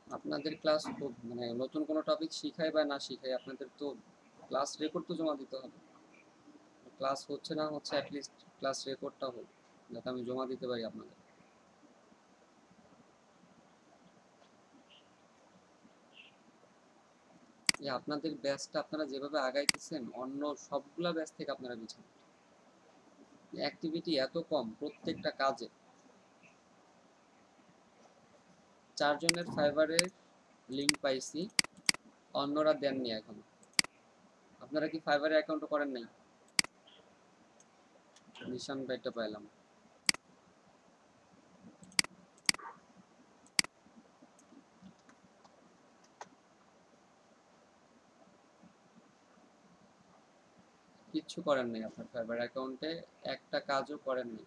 আপনাদের ক্লাস খুব মানে নতুন কোনো টপিক শিখায় বা না শিখায়, আপনাদের তো ক্লাস রেকর্ড তো জমা দিতে হবে। ক্লাস হচ্ছে না হচ্ছে, অ্যাটলিস্ট ক্লাস রেকর্ডটা হোক, যাতে আমি জমা দিতে পারি আপনাদের। এই আপনাদের ব্যাচটা আপনারা যেভাবে আগাইতেছেন, অন্য সবগুলা ব্যাচ থেকে আপনারা পিছনে। অ্যাক্টিভিটি এত কম প্রত্যেকটা কাজে। 4 জনের ফাইবারের লিঙ্ক পাইছি, অন্যরা দেননি এখন। আপনারা কি ফাইবারের অ্যাকাউন্টও করেন নাই? নিশান ভাইটা পাইলাম। কিচ্ছু করেন নাই আপনার ফাইবার অ্যাকাউন্টে, একটা কাজও করেন নাই।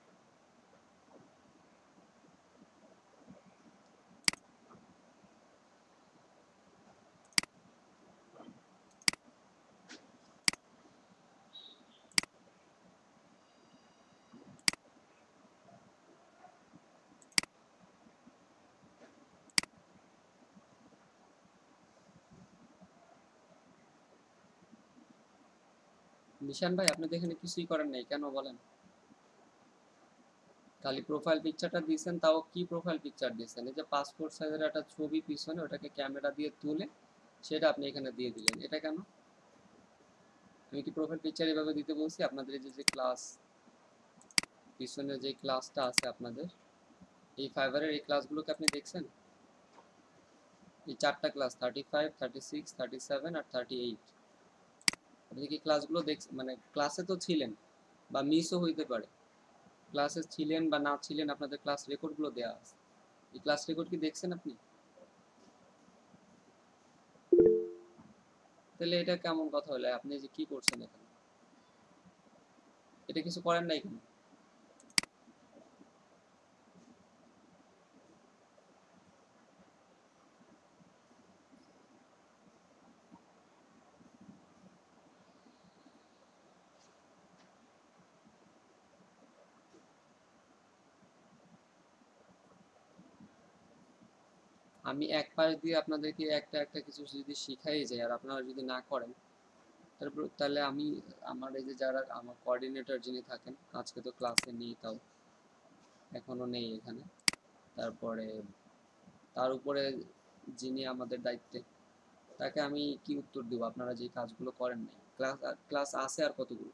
নিশান ভাই, আপনি তো এখানে কিছুই করেন নাই, কেন বলেন? খালি প্রোফাইল পিকচারটা দিয়েছেন, তাও কি প্রোফাইল পিকচার দিয়েছেন? এই যে পাসপোর্ট সাইজের একটা ছবি পিছনে, ওটাকে ক্যামেরা দিয়ে তুলে সেটা আপনি এখানে দিয়ে দিলেন, এটা কেন? আমি কি প্রোফাইল পিকচার এভাবে দিতে বলছি? আপনাদের এই যে যে ক্লাস, পিছনে যে ক্লাসটা আছে আপনাদের, এই ফাইবারের এই ক্লাসগুলোকে আপনি দেখছেন? এই 4টা ক্লাস, 35, 36, 37 আর 38, আপনি কি ক্লাসগুলো দেখছেন? মানে ক্লাসে তো ছিলেন, বা মিসও হইতে পারে। ক্লাসে ছিলেন বা না ছিলেন, আপনাদের ক্লাস রেকর্ডগুলো দেওয়া আছে। এই ক্লাস রেকর্ড কি দেখছেন আপনি? তাহলে এটা কেমন কথা হলো? আপনি যে কি করছেন এখানে? এটা কিছু করেন নাই কেন? আমি এক পাশ দিয়ে আপনাদেরকে একটা একটা কিছু যদি শিখাই যাই, আর আপনারা যদি না করেন, তারপর তাহলে আমি, আমার এই যে যারা আমার কোঅর্ডিনেটর যিনি থাকেন, আজকে তো ক্লাসে নেই, তাও এখনো নেই এখানে। তারপরে তার উপরে যিনি আমাদের দায়িত্বে, তাকে আমি কি উত্তর দিব আপনারা যে কাজগুলো করেন নাই? ক্লাস ক্লাস আছে আর কতগুলো?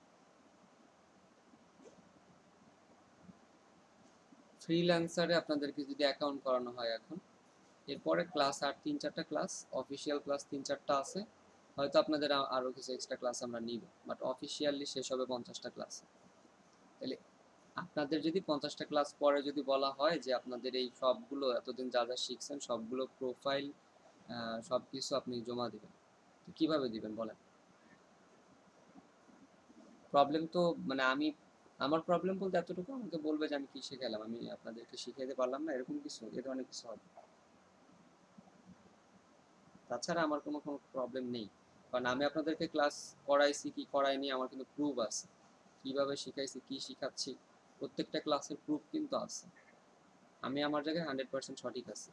ফ্রিল্যান্সারে আপনাদেরকে যদি অ্যাকাউন্ট করানো হয় এখন, এরপরে ক্লাস আর 3-4টা ক্লাস, অফিসিয়াল ক্লাস 3-4টা আছে। হয়তো আপনাদের আরও কিছু এক্সট্রা ক্লাস আমরা নিব, বাট অফিসিয়ালি শেষ হবে 50টা ক্লাস। তাহলে আপনাদের যদি 50টা ক্লাস পরে যদি বলা হয় যে আপনাদের এই সবগুলো এতদিন যা যা শিখছেন সবগুলো প্রোফাইল সব কিছু আপনি জমা দিবেন, তো কীভাবে দিবেন বলেন? প্রবলেম তো মানে আমি, আমার প্রবলেম বলতে এতটুকু, আমাকে বলবে যে আমি কি শিখালাম, আমি আপনাদেরকে শিখাইতে পারলাম না, এরকম কিছু, এ ধরনের কিছু হবে। তাছাড়া আমার কোনো কোনো প্রবলেম নেই, কারণ আমি আপনাদেরকে ক্লাস করাইছি কি করাইনি আমার কিন্তু প্রুফ আছে। কিভাবে শিখাইছি, কি শিখাচ্ছি, প্রত্যেকটা ক্লাসের প্রুফ কিন্তু আছে। আমি আমার জায়গায় 100% সঠিক আছি,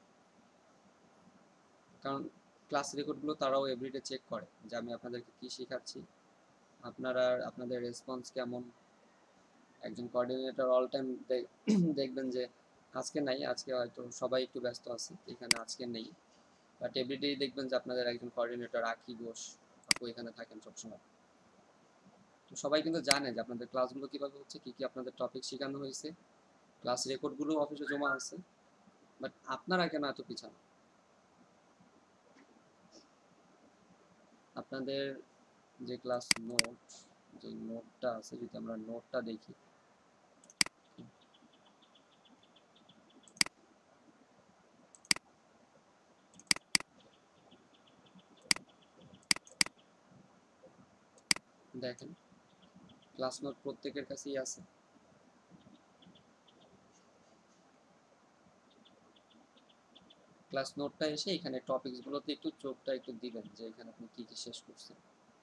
কারণ ক্লাস রেকর্ডগুলো তারাও এভরিডে চেক করে যে আমি আপনাদেরকে কি শিখাচ্ছি, আপনারা আপনাদের রেসপন্স কেমন। একজন কোঅর্ডিনেটর অল টাইম দেখবেন যে আজকে নাই, আজকে হয়তো সবাই একটু ব্যস্ত আছে এখানে, আজকে নেই, বাট এভরিডে দেখবেন যে আপনাদের একজন কোঅর্ডিনেটর আঁখি ঘোষ আপু এখানে থাকেন সবসময়। তো সবাই কিন্তু জানে যে আপনাদের ক্লাসগুলো কীভাবে হচ্ছে, কী কী আপনাদের টপিক শেখানো হয়েছে, ক্লাস রেকর্ডগুলো অফিসে জমা আছে। বাট আপনারা কেন এত পিছানো? আপনাদের যে ক্লাস নোট, যে নোটটা আছে, যদি আমরা নোটটা দেখি, দেখেন ক্লাস নোট প্রত্যেকের কাছেই আছে। ক্লাস নোটটা এসে এখানে টপিকসগুলোতে একটু চোখটা একটু দিবেন যে এখানে আপনি কী কী শেষ করছেন।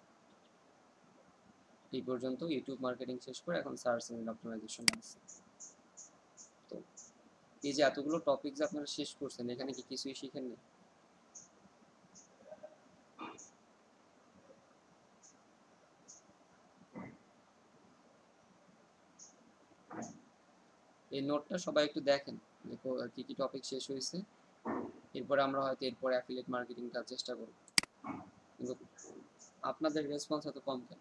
এই পর্যন্ত ইউটিউব মার্কেটিং শেষ করে এখন সার্চ ইঞ্জিন অপটিমাইজেশনে আছে। তো এই যে এতগুলো টপিক যে আপনারা শেষ করছেন, এখানে কি কিছুই শিখেননি? এই নোটটা সবাই একটু দেখেন যে কি কি টপিক শেষ হয়েছে, এরপরে আমরা হয়তো এরপরে অ্যাফিলিয়েট মার্কেটিংটা চেষ্টা করব। কিন্তু আপনাদের রেসপন্স এত কম কেন?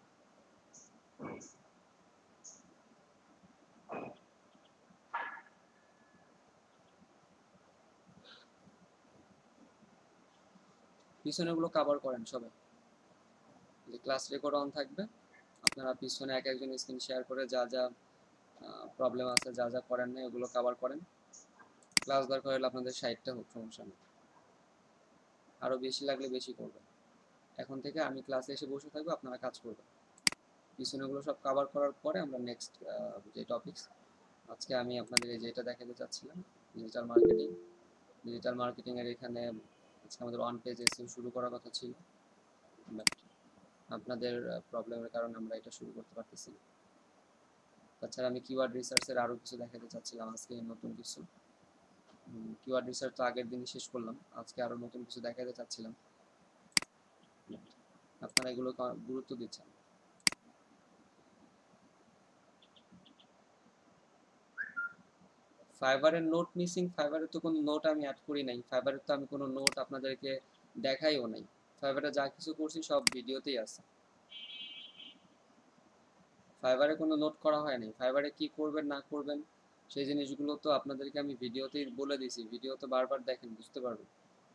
পিছনেগুলো কভার করেন সবাই, যে ক্লাস রেকর্ড অন থাকবে, আপনারা পিছনে এক একজন স্ক্রিন শেয়ার করে যা যা প্রবলেম আছে, যা যা করেন না ওগুলো কভার করেন। ক্লাস দরকার হলে আপনাদের 60টা হোক, সমস্যা নেই, আরও বেশি লাগলে বেশি করবেন। এখন থেকে আমি ক্লাসে এসে বসে থাকবো, আপনারা কাজ করবেন। পিছনেগুলো সব কভার করার পরে আমরা নেক্সট যে টপিকস, আজকে আমি আপনাদের এই যেটা দেখাতে চাচ্ছিলাম, ডিজিটাল মার্কেটিং। ডিজিটাল মার্কেটিংয়ের এখানে আজকে আমাদের ওয়ান পেজ এসে শুরু করার কথা ছিল, বাট আপনাদের প্রবলেমের কারণে আমরা এটা শুরু করতে পারতেছি না। তাছাড়া আমি কিওয়ার্ড রিসার্চের আরও কিছু দেখাতে চাচ্ছিলাম আজকে, নতুন কিছু। কিওয়ার্ড রিসার্চ তো আগের দিনই শেষ করলাম, আজকে আরও নতুন কিছু দেখাতে চাচ্ছিলাম, আপনারা এগুলো গুরুত্ব দিচ্ছেন। ফাইবারের নোট মিসিং, ফাইবারের তো কোনো নোট আমি অ্যাড করি নাই, ফাইবারের তো আমি কোনো নোট আপনাদেরকে দেখাইও নাই। ফাইবারে যা কিছু করছি সব ভিডিওতেই আছে, ফাইবারে কোনো নোট করা হয় নাই। ফাইবারে কি করবেন না করবেন সেই জিনিসগুলো তো আপনাদেরকে আমি ভিডিওতেই বলে দিয়েছি, ভিডিও তো বারবার দেখেন, বুঝতে পারবেন।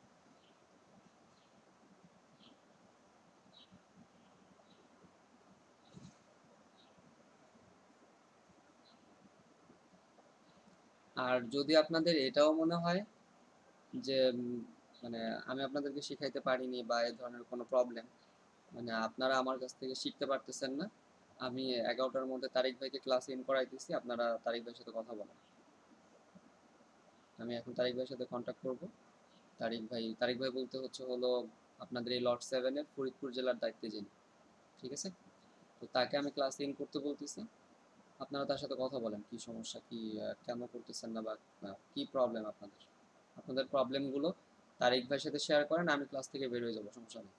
আর যদি আপনাদের এটাও মনে হয় যে মানে আমি আপনাদেরকে শিখাইতে পারিনি বা এই ধরনের কোনো প্রবলেম, মানে আপনারা আমার কাছ থেকে শিখতে পারতেছেন না, আমি 11টার মধ্যে তারিক ভাইকে ক্লাস ইন করাইতেছি, আপনারা তারিক ভাইয়ের সাথে কথা বলেন। আমি এখন তারিক ভাইয়ের সাথে কন্ট্যাক্ট করব। তারিক ভাই বলতে হচ্ছে হলো আপনাদের এই লট 7-এর ফরিদপুর জেলার দায়িত্বে যিনি, ঠিক আছে? তো তাকে আমি ক্লাস ইন করতে বলতেছি, আপনারা তার সাথে কথা বলেন কি সমস্যা, কি কেন করতেছেন না, বা কি প্রবলেম আপনাদের, আপনাদের প্রবলেমগুলো তারিক ভাইয়ের সাথে শেয়ার করেন, আমি ক্লাস থেকে বের হয়ে যাবো, সমস্যা নেই।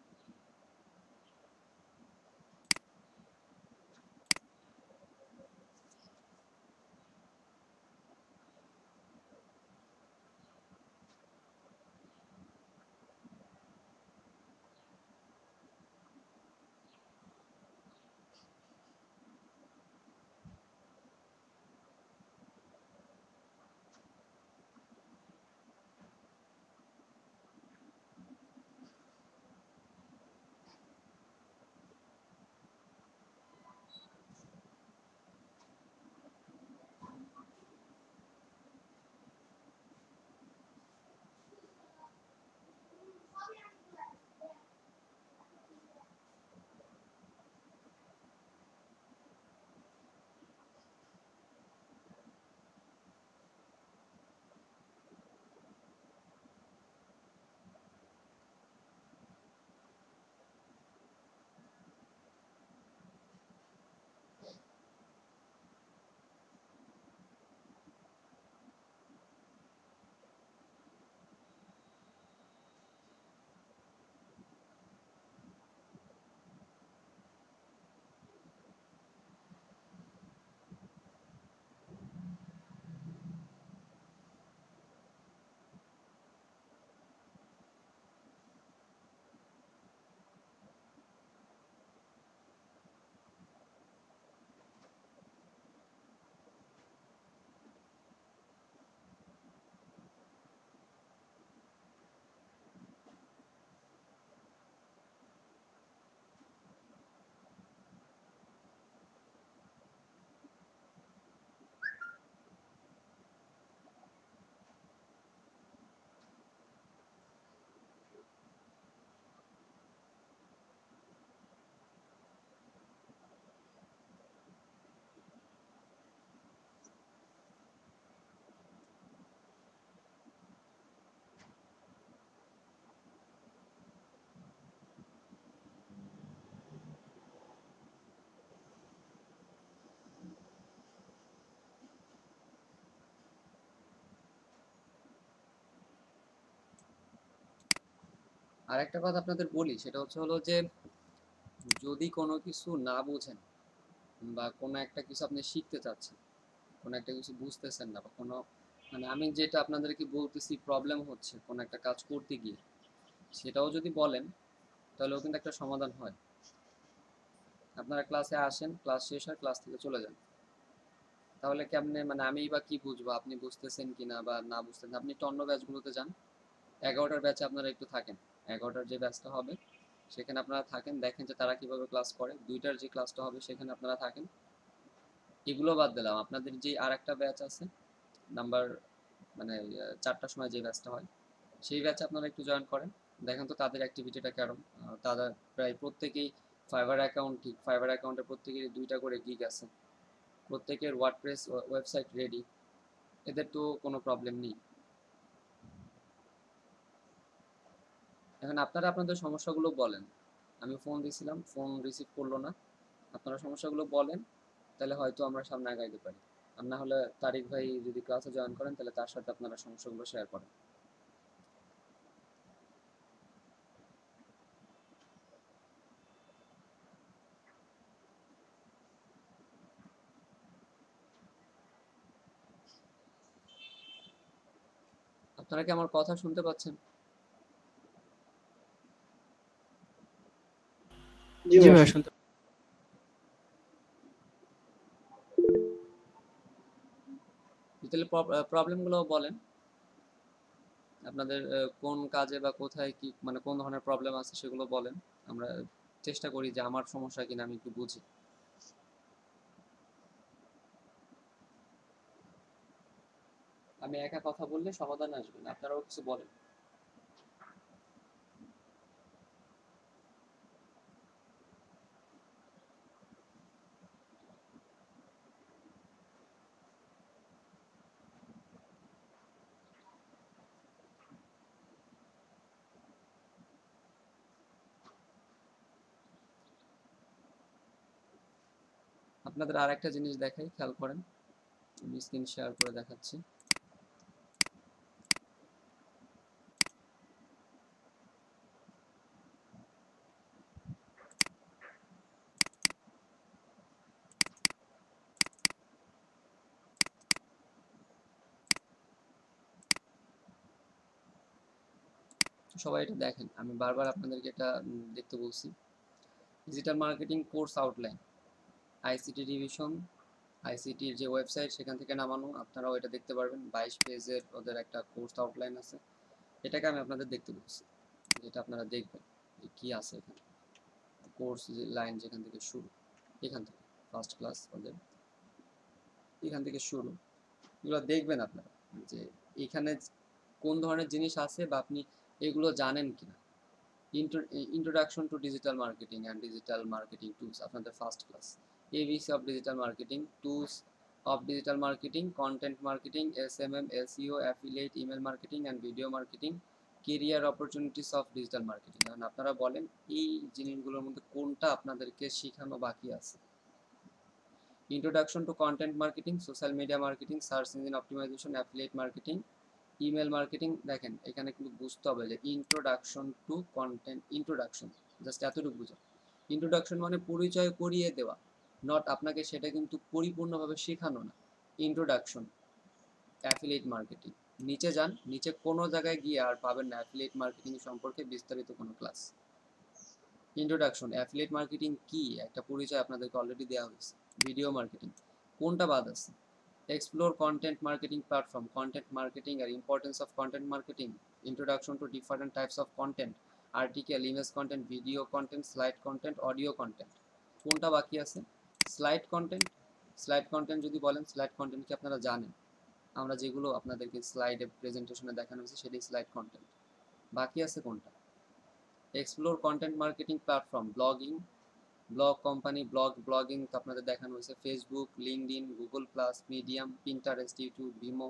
আর একটা কথা আপনাদের বলি, সেটা হচ্ছে হলো যে যদি কোনো কিছু না বোঝেন বা কোনো একটা কিছু আপনি শিখতে চাচ্ছেন, কোনো একটা কিছু বুঝতেছেন না, বা কোনো মানে আমি যেটা আপনাদেরকে বলতেছি প্রবলেম হচ্ছে কোনো একটা কাজ করতে গিয়ে, সেটাও যদি বলেন তাহলেও কিন্তু একটা সমাধান হয়। আপনারা ক্লাসে আসেন, ক্লাস শেষ হয়, ক্লাস থেকে চলে যান, তাহলে কেমনে মানে আমি বা কি বুঝবো আপনি বুঝতেছেন কিনা বা না বুঝতেছেন? আপনি একটু অন্য ব্যাচগুলোতে যান, 11টার ব্যাচে আপনারা একটু থাকেন, 11টার যে ব্যাচটা হবে সেখানে আপনারা থাকেন, দেখেন যে তারা কিভাবে ক্লাস করে। 2টার যে ক্লাসটা হবে সেখানে আপনারা থাকেন। এগুলো বাদ দিলাম, আপনাদের যে আর একটা ব্যাচ আছে নাম্বার মানে 4টার সময় যে ব্যাচটা হয়, সেই ব্যাচে আপনারা একটু জয়েন করেন, দেখেন তো তাদের অ্যাক্টিভিটিটা কেমন। তারা প্রায় প্রত্যেকেই ফাইবার অ্যাকাউন্ট, ঠিক ফাইবার অ্যাকাউন্টে প্রত্যেকেরই 2টা করে গিগ আছে, প্রত্যেকের ওয়ার্ডপ্রেস ওয়েবসাইট রেডি, এদের তো কোনো প্রবলেম নেই। এখন আপনারা আপনাদের সমস্যাগুলো বলেন, আমি ফোন দিয়েছিলাম, ফোন রিসিভ করলো না, আপনারা সমস্যাগুলো বলেন, তাহলে হয়তো আমরা সামনে আগাইতে পারি। আর না হলে তারিক ভাই যদি ক্লাসে জয়েন করেন তাহলে তার সাথে আপনারা সমস্যাগুলো শেয়ার করেন। আপনারা কি আমার কথা শুনতে পাচ্ছেন? জি জি ভাইয়া ভাইয়া শুনতে তাহলে প্রবলেমগুলো বলেন, আপনাদের কোন কাজে বা কোথায় কি মানে কোন ধরনের প্রবলেম আছে সেগুলো বলেন, আমরা চেষ্টা করি যে আমার সমস্যা কিনা আমি একটু বুঝি। আমি একা কথা বললে সমাধান আসবে না, আপনারাও কিছু বলেন। আপনাদের আর একটা জিনিস দেখাই, খেয়াল করেন, আমি স্ক্রিন শেয়ার করে দেখাচ্ছি। সবাই এটা দেখেন, আমি বারবার আপনাদেরকে এটা দেখতে বলছি। Digital marketing course outline, ICT division, আইসিটির যে ওয়েবসাইট সেখান থেকে নামানো, আপনারাও এটা দেখতে পারবেন। 22 পেজের ওদের একটা কোর্স আউটলাইন আছে, এটাকে আমি আপনাদের দেখতে বলছি, যেটা আপনারা দেখবেন কি আছে এখানে। কোর্স লাইন যেখান থেকে শুরু, এখান থেকে ফার্স্ট ক্লাস ওদের এখান থেকে শুরু, এগুলো দেখবেন আপনারা যে এখানে কোন ধরনের জিনিস আছে বা আপনি এগুলো জানেন কিনা। Introduction to digital marketing and digital marketing tools, আপনাদের first class. ABC of digital marketing, tools of digital marketing, content marketing, SMM, SEO, affiliate, email marketing and video marketing, career opportunities of digital marketing. এখন আপনারা বলেন এই জিনিসগুলোর মধ্যে কোনটা আপনাদেরকে শেখানো বাকি আছে। Introduction to content marketing, social media marketing, search engine optimization, affiliate marketing, email marketing. দেখেন এখানে কিন্তু বুঝতে হবে যে introduction to content, introduction just এতটুকু বুঝো। ইন্ট্রোডাকশন মানে পরিচয় করিয়ে দেওয়া, নট আপনাকে সেটা কিন্তু পরিপূর্ণভাবে শেখানো না। ইন্ট্রোডাকশন। অ্যাফিলিয়েট মার্কেটিং, নিচে যান, নিচে কোনো জায়গায় গিয়ে আর পাবেন না অ্যাফিলিয়েট মার্কেটিং সম্পর্কে বিস্তারিত কোনো ক্লাস। ইন্ট্রোডাকশন, অ্যাফিলিয়েট মার্কেটিং কি একটা পরিচয় আপনাদেরকে অলরেডি দেওয়া হয়েছে। ভিডিও মার্কেটিং, কোনটা বাদ আছে। Explore content marketing platform, content marketing আর importance of content marketing, introduction to different types of content, article, image content, video content, slide content, audio content. কোনটা বাকি আছে। Slide content. স্লাইড কন্টেন্ট যদি বলেন, slide content কি আপনারা জানেন? আমরা যেগুলো আপনাদেরকে স্লাইডে প্রেজেন্টেশনে দেখানো হয়েছে সেটাই স্লাইড কন্টেন্ট। বাকি আছে কোনটা। Explore content marketing platform, blogging, blog company, blogging তো আপনাদের দেখানো হয়েছে, Facebook, LinkedIn, Google Plus, Medium, Pinterest, YouTube, Vimeo,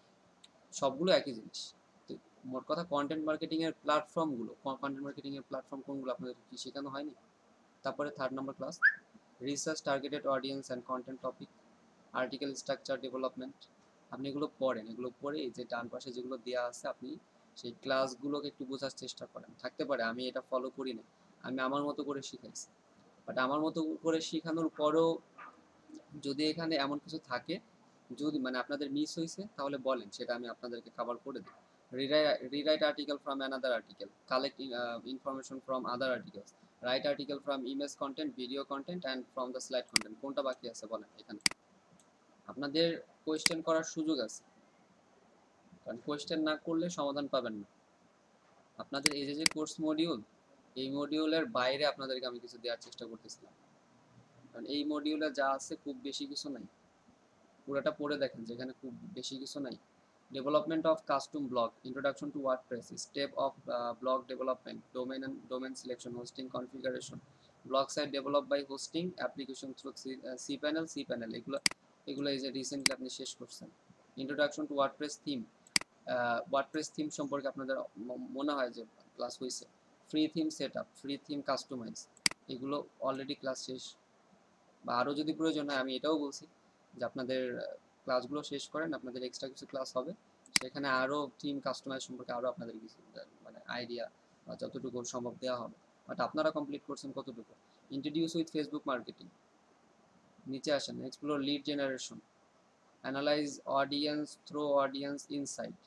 সবগুলো একই জিনিস। তো মোট কথা কন্টেন্ট মার্কেটিং এর প্ল্যাটফর্মগুলো, কন্টেন্ট মার্কেটিং এর প্ল্যাটফর্ম কোনগুলো আপনাদের কি শেখানো হয়নি? তারপরে 3 নম্বর class, research targeted audience and content topic, article structure development. আপনি এগুলো পড়েন, এগুলো পড়ে এই যে ডান পাশে যেগুলো দেওয়া আছে আপনি সেই ক্লাসগুলোকে একটু বোঝার চেষ্টা করেন। থাকতে পারে আমি এটা ফলো করি না, আমি আমার মতো করে শিখাইছি, বাট আমার মতো করে শেখানোর পরেও যদি এখানে এমন কিছু থাকে যদি মানে আপনাদের মিস হয়েছে তাহলে বলেন, সেটা আমি আপনাদেরকে কভার করে দিই। Rewrite article from another article, collect information from other articles, write article from image content, video content and from the slide content। কোনটা বাকি আছে বলেন এখানে? আপনাদের কোয়েশ্চেন করার সুযোগ আছে, কারণ কোয়েশ্চেন না করলে সমাধান পাবেন না। আপনাদের এই যে কোর্স মডিউল, এই মডিউলের বাইরে আপনাদেরকে আমি কিছু দেওয়ার চেষ্টা করতেছিলাম, কারণ এই মডিউলে যা আছে খুব বেশি কিছু নাই। পুরোটা পড়ে দেখেন, যেখানে খুব বেশি কিছু নাই। Development of custom blog, introduction to WordPress, step of blog development, domain selection, hosting configuration, blog site develop by hosting, application through cPanel, এগুলো এই যে রিসেন্টলি আপনি শেষ করছেন। ইন্ট্রোডাকশন টু ওয়ার্ডপ্রেস থিম সম্পর্কে আপনাদের মনে হয় যে ক্লাস হয়েছে। Free theme set up, free theme customize, এগুলো অলরেডি ক্লাস শেষ, বা আরও যদি প্রয়োজন হয় আমি এটাও বলছি যে আপনাদের ক্লাসগুলো শেষ করেন, আপনাদের এক্সট্রা কিছু ক্লাস হবে, সেখানে আরও থিম কাস্টমাইজ সম্পর্কে আরও আপনাদের কিছু মানে আইডিয়া বা যতটুকু সম্ভব দেওয়া হবে। বাট আপনারা কমপ্লিট করছেন কতটুকু? ইন্ট্রোডিউস উইথ ফেসবুক মার্কেটিং, নিচে আসেন। Explore lead generation, analyze audience through audience insight,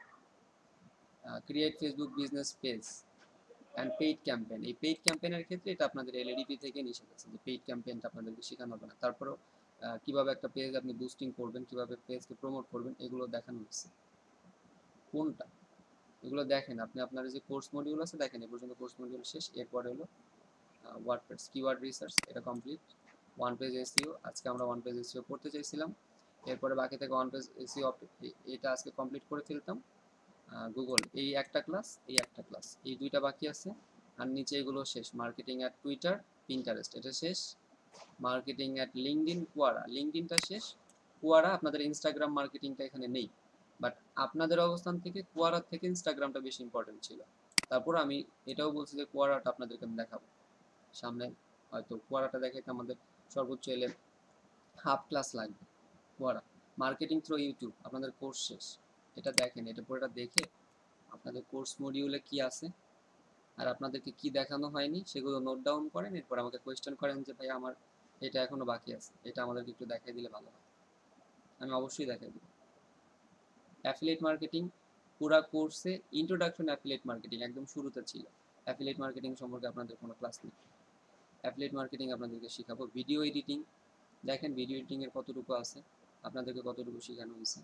create Facebook business page and paid campaign. এই পেইড ক্যাম্পেইনের ক্ষেত্রে এটা আপনাদের এলইডিপি থেকে নিষেধ আছে যে পেইড ক্যাম্পেইনটা আপনাদেরকে শেখানো হবে না। তারপরেও কীভাবে একটা পেজ আপনি বুস্টিং করবেন, কীভাবে পেজকে প্রমোট করবেন, এগুলো দেখানো হচ্ছে। কোনটা? এগুলো দেখেন আপনি, আপনার যে কোর্স মডিউল আছে দেখেন, এ পর্যন্ত কোর্স মডিউল শেষ। এরপরে হলো ওয়ার্ডপ্রেস কিওয়ার্ড রিসার্চ, এটা কমপ্লিট। ওয়ান পেজ এসইও, আজকে আমরা ওয়ান পেজ এসইও করতে চাইছিলাম, এরপরে বাকি থেকে ওয়ান পেজ এসইও এটা আজকে কমপ্লিট করে ফেলতাম। গুগল এই একটা ক্লাস, এই দুইটা বাকি আছে। আর নিচে এগুলো শেষ। মার্কেটিং অ্যাট টুইটার, পিন্টারেস্ট এটা শেষ। মার্কেটিং অ্যাট লিঙ্কডইন, কুয়ারা, লিঙ্কডইনটা শেষ। কুয়ারা আপনাদের ইনস্টাগ্রাম মার্কেটিংটা এখানে নেই, বাট আপনাদের অবস্থান থেকে কুয়ারার থেকে ইনস্টাগ্রামটা বেশি ইম্পর্টেন্ট ছিল। তারপর আমি এটাও বলছি যে কুয়ারাটা আপনাদেরকে আমি দেখাবো সামনে, হয়তো কুয়ারাটা দেখাইতে আমাদের সর্বোচ্চ এলে হাফ ক্লাস লাগবে। কুয়ারা মার্কেটিং থ্রু ইউটিউব, আপনাদের কোর্স শেষ। এটা দেখেন, এটা পুরোটা দেখে আপনাদের কোর্স মডিউলে কি আছে আর আপনাদেরকে কি দেখানো হয়নি সেগুলো নোট ডাউন করেন। এরপর আমাকে কোয়েশ্চেন করেন যে ভাই আমার এটা এখনো বাকি আছে, এটা আমাদেরকে একটু দেখাই দিলে ভালো হয়। আমি অবশ্যই দেখাই দিব। অ্যাফিলিয়েট মার্কেটিং পুরা কোর্সে ইন্ট্রোডাকশন অ্যাফিলিয়েট মার্কেটিং একদম শুরুতে ছিল। অ্যাফিলিয়েট মার্কেটিং সম্পর্কে আপনাদের কোনো ক্লাস নেই, অ্যাফিলিয়েট মার্কেটিং আপনাদেরকে শেখাবো। ভিডিও এডিটিং দেখেন, ভিডিও এডিটিংয়ের কতটুকু আছে, আপনাদেরকে কতটুকু শেখানো হয়েছে।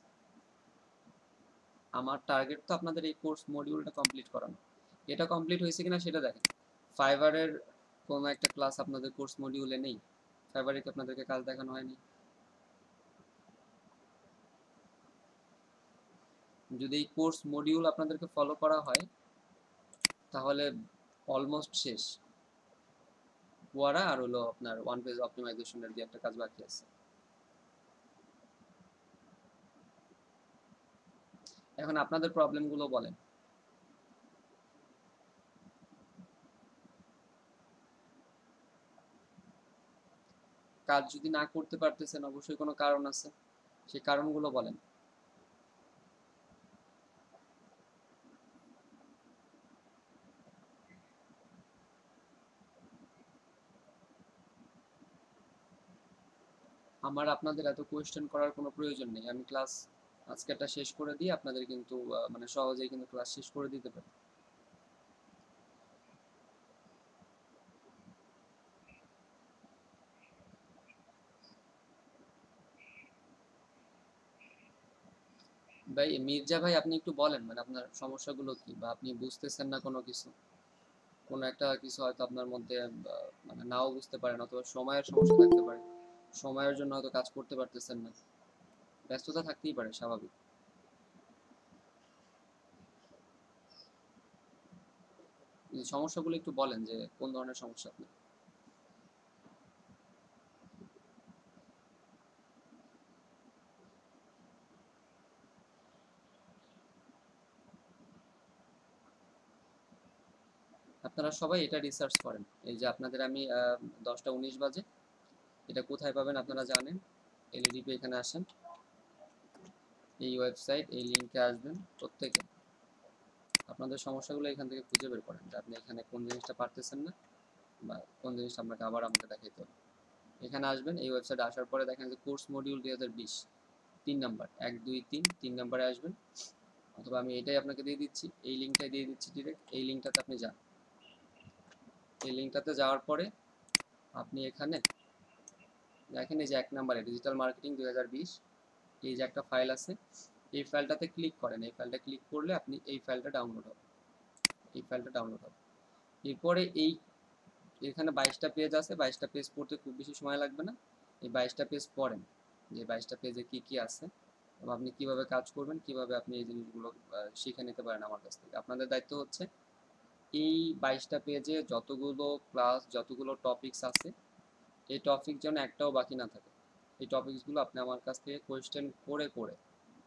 আমার টার্গেট তো আপনাদের এই কোর্স মডিউলটা কমপ্লিট করানো, এটা কমপ্লিট হয়েছে কিনা সেটা দেখেন। ফাইবারের কোনো একটা ক্লাস আপনাদের কোর্স মডিউলে নেই, ফাইবারে কি আপনাদেরকে কাজ দেখানো হয়নি? যদি এই কোর্স মডিউল আপনাদেরকে ফলো করা হয় তাহলে অলমোস্ট শেষ। কুয়ারা আর হলো আপনার ওয়ান পেজ অপটিমাইজেশনের দিয়ে একটা কাজ বাকি আছে। এখন আপনাদের প্রবলেমগুলো বলেন। কাজ যদি না করতে পারতেছেন অবশ্যই কোনো কারণ আছে, সেই কারণগুলো বলেন। আমার আপনাদের এত কোয়েশ্চেন করার কোনো প্রয়োজন নেই, আমি ক্লাস আজকে একটা শেষ করে দিই, আপনাদের কিন্তু মানে সহজেই কিন্তু ক্লাস শেষ করে দিতে পারি। ভাই মির্জা ভাই, আপনি একটু বলেন মানে আপনার সমস্যাগুলো কি, বা আপনি বুঝতেছেন না কোনো কিছু, কোনো একটা কিছু হয়তো আপনার মধ্যে মানে নাও বুঝতে পারেন, অথবা সময়ের সমস্যা থাকতে পারে, সময়ের জন্য হয়তো কাজ করতে পারতেছেন না, ব্যস্ততা থাকতেই পারে, স্বাভাবিক। সমস্যাগুলো একটু বলেন যে কোন ধরনের সমস্যা আপনার। আপনারা সবাই এটা রিসার্চ করেন। এই যে আপনাদের আমি 10টা 19 বাজে, এটা কোথায় পাবেন আপনারা জানেন। এলইডিপি এখানে আসেন, এই ওয়েবসাইট, এই লিঙ্কে আসবেন প্রত্যেকে। আপনাদের সমস্যাগুলো এখান থেকে খুঁজে বের করেন যে আপনি এখানে কোন জিনিসটা পারতেছেন না, বা কোন জিনিসটা আপনাকে আবার আমাকে দেখাইতে হবে। এখানে আসবেন, এই ওয়েবসাইটে আসার পরে দেখেন যে কোর্স মডিউল 2020, 3 নাম্বার 1 2 3 3 নাম্বারে আসবেন, অথবা আমি এটাই আপনাকে দিয়ে দিচ্ছি, এই লিঙ্কটাই দিয়ে দিচ্ছি ডিরেক্ট। এই লিঙ্কটাতে আপনি যান। এই লিঙ্কটাতে যাওয়ার পরে আপনি এখানে দেখেন এই যে 1 নাম্বারে ডিজিটাল মার্কেটিং 2020 এই যে একটা ফাইল আছে, এই ফাইলটাতে ক্লিক করেন। এই ফাইলটা ক্লিক করলে আপনি এই ফাইলটা ডাউনলোড হবে, এই ফাইলটা ডাউনলোড হবে। এরপরে এখানে 22টা পেজ আছে, 22টা পেজ পড়তে খুব বেশি সময় লাগবে না। এই 22টা পেজ পড়েন, যে 22টা পেজে কি কি আছে এবং আপনি কিভাবে কাজ করবেন, কিভাবে আপনি এই জিনিসগুলো শিখে নিতে পারেন আমার কাছ থেকে। আপনাদের দায়িত্ব হচ্ছে এই 22টা পেজে যতগুলো ক্লাস, যতগুলো টপিকস আছে, এই টপিক যেন একটাও বাকি না থাকে। এই টপিকসগুলো আপনি আমার কাছ থেকে কোয়েশ্চেন করে করে